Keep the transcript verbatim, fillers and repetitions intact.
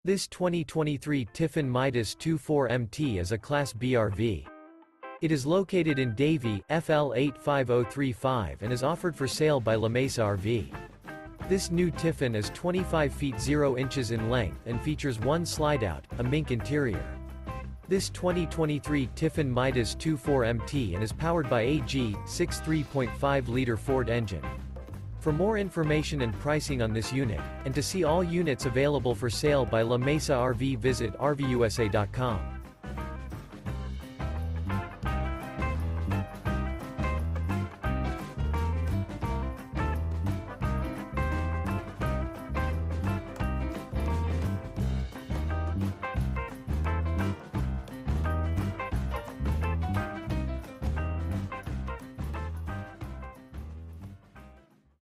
This twenty twenty-three Tiffin Midas twenty-four M T is a Class B R V. It is located in Davie, F L eight five zero three five and is offered for sale by Mesa R V. This new Tiffin is twenty-five feet zero inches in length and features one slideout, a MINK interior. This twenty twenty-three Tiffin Midas twenty-four M T and is powered by a G six three point five liter Ford engine. For more information and pricing on this unit, and to see all units available for sale by Mesa R V, visit R V U S A dot com.